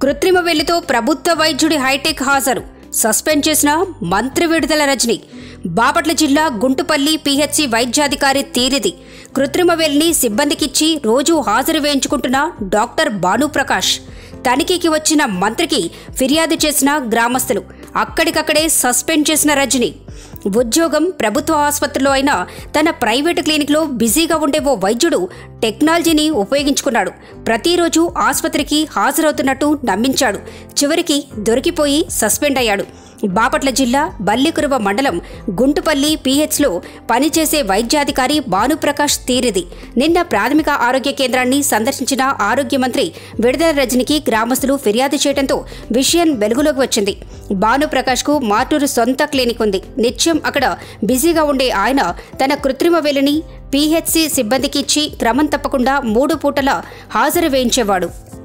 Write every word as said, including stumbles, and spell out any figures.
కృత్రిమ వెల్లితో ప్రభుత్వ వైద్యుడి హైటెక్ హాజరు, సస్పెండ్ చేసిన మంత్రి విడుదల రజని. బాపట్ల జిల్లా గుంటుపల్లి పీహెచ్సి వైద్యాధికారి తీరిది. కృత్రిమ వెల్లిని సిబ్బందికిచ్చి రోజు హాజరు వేయించుకుంటున్న డాక్టర్ భానుప్రకాష్. తనిఖీకి వచ్చిన మంత్రికి ఫిర్యాదు చేసిన గ్రామస్తులు. అక్కడికక్కడే సస్పెండ్ చేసిన రజని. ఉద్యోగం ప్రభుత్వ ఆసుపత్రిలో అయినా తన ప్రైవేటు క్లినిక్లో బిజీగా ఉండే ఓ వైద్యుడు టెక్నాలజీని ఉపయోగించుకున్నాడు. ప్రతిరోజు ఆసుపత్రికి హాజరవుతున్నట్టు నమ్మించాడు. చివరికి దొరికిపోయి సస్పెండ్ అయ్యాడు. బాపట్ల జిల్లా బల్లికురువ మండలం గుంటుపల్లి పీహెచ్లో పనిచేసే వైద్యాధికారి భానుప్రకాష్ తీరిది. నిన్న ప్రాథమిక ఆరోగ్య కేంద్రాన్ని సందర్శించిన ఆరోగ్య మంత్రి విడుదల రజనికి గ్రామస్తులు ఫిర్యాదు చేయడంతో విషయం వెలుగులోకి వచ్చింది. భానుప్రకాష్కు మార్టూరు సొంత క్లినిక్ ఉంది. నిత్యం అక్కడ బిజీగా ఉండే ఆయన తన కృత్రిమ వెలిని పీహెచ్సి సిబ్బందికి ఇచ్చి క్రమం తప్పకుండా మూడు పూటల హాజరు వేయించేవాడు.